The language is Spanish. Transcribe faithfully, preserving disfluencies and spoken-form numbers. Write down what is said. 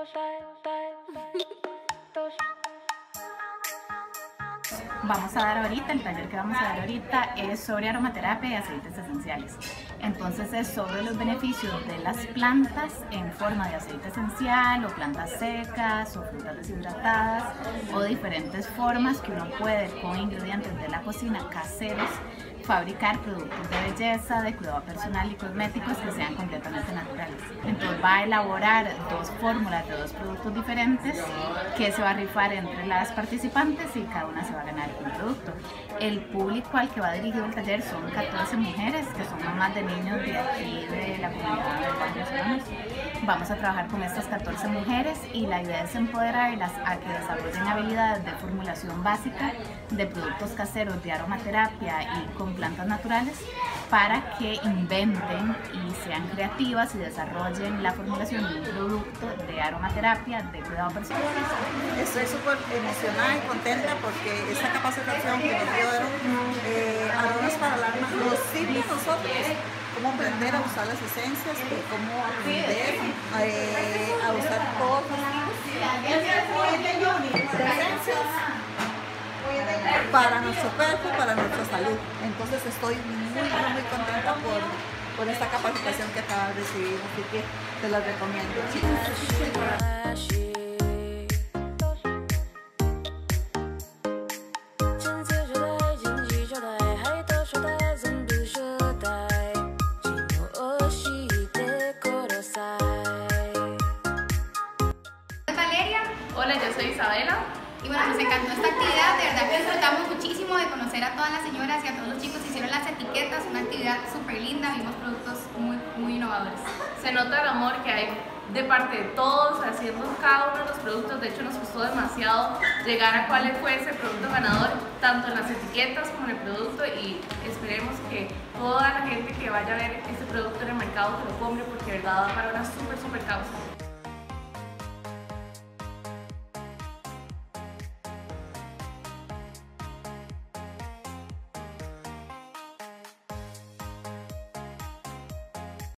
Vamos a dar ahorita, el taller que vamos a dar ahorita es sobre aromaterapia y aceites esenciales. Entonces es sobre los beneficios de las plantas en forma de aceite esencial o plantas secas o frutas deshidratadas o diferentes formas que uno puede con ingredientes de la cocina caseros fabricar productos de belleza, de cuidado personal y cosméticos que sean completamente naturales. Entonces va a elaborar dos fórmulas de dos productos diferentes que se va a rifar entre las participantes y cada una se va a ganar un producto. El público al que va dirigido el taller son catorce mujeres que son mamás de niños de aquí de la comunidad de Barrios Humanos. Vamos a trabajar con estas catorce mujeres y la idea es empoderarlas a que desarrollen habilidades de formulación básica de productos caseros de aromaterapia y con plantas naturales para que inventen y sean creativas y desarrollen la formulación de un producto de aromaterapia de cuidado personal. Estoy súper emocionada y contenta porque esta capacitación que nos dieron eh, Aromas para el Alma nos sirve a nosotros cómo aprender a usar las esencias y cómo aprender eh, a usar todos los esencias para nuestro cuerpo, para nuestra salud. Entonces estoy muy, muy, muy contenta por, por esta capacitación que acabo de recibir, así que te la recomiendo, chicas. Hola, yo soy Isabela. Y bueno, nos encantó esta actividad, de verdad que disfrutamos muchísimo de conocer a todas las señoras y a todos los chicos que hicieron las etiquetas, una actividad súper linda, vimos productos muy, muy innovadores. Se nota el amor que hay de parte de todos haciendo cada uno de los productos. De hecho, nos costó demasiado llegar a cuál fue ese producto ganador, tanto en las etiquetas como en el producto, y esperemos que toda la gente que vaya a ver este producto en el mercado que lo compre, porque de verdad va para una súper, súper causa.